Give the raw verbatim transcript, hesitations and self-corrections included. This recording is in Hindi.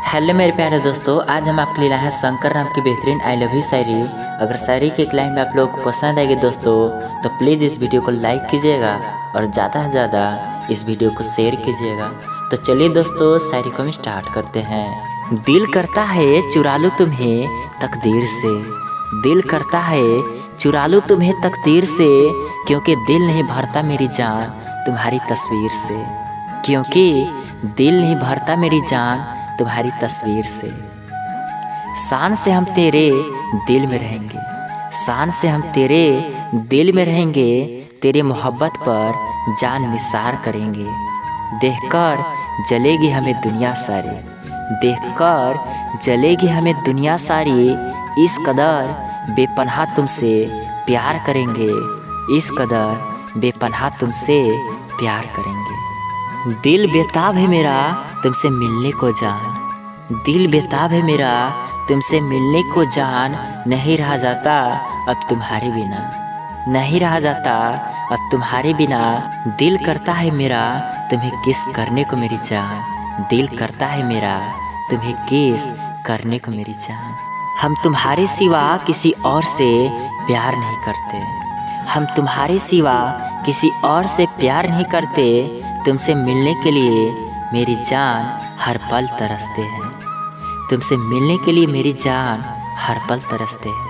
हेलो मेरे प्यारे दोस्तों, आज हम आपके लिए लाए हैं शंकर राम की बेहतरीन आई लव यू शायरी। अगर शायरी की एक लाइन में आप लोग को पसंद आएगी दोस्तों, तो प्लीज़ इस वीडियो को लाइक कीजिएगा और ज़्यादा से ज़्यादा इस वीडियो को शेयर कीजिएगा। तो चलिए दोस्तों, शायरी को हम स्टार्ट करते हैं। दिल करता है चुरा लूँ तुम्हें तकदीर से, दिल करता है चुरा लूँ तुम्हें तकदीर से, क्योंकि दिल नहीं भरता मेरी जान तुम्हारी तस्वीर से, क्योंकि दिल नहीं भरता मेरी जान तुम्हारी तस्वीर से। शान से हम तेरे दिल में रहेंगे, शान से हम तेरे दिल में रहेंगे, तेरे मोहब्बत पर जान निसार करेंगे। देखकर जलेगी हमें दुनिया सारी, देखकर जलेगी हमें दुनिया सारी, इस कदर बेपनाह तुमसे प्यार करेंगे, इस कदर बेपनाह तुमसे प्यार करेंगे। दिल बेताब है मेरा तुमसे मिलने को जान, दिल बेताब है मेरा तुमसे मिलने को जान, नहीं रहा जाता अब तुम्हारे बिना, नहीं रहा जाता अब तुम्हारे बिना। दिल करता है मेरा तुम्हें किस करने को मेरी जान, दिल करता है मेरा तुम्हें किस करने को मेरी जान। हम तुम्हारे सिवा किसी और से प्यार नहीं करते, हम तुम्हारे सिवा किसी और से प्यार नहीं करते, तुमसे मिलने के लिए मेरी जान हर पल तरसते हैं, तुमसे मिलने के लिए मेरी जान हर पल तरसते हैं।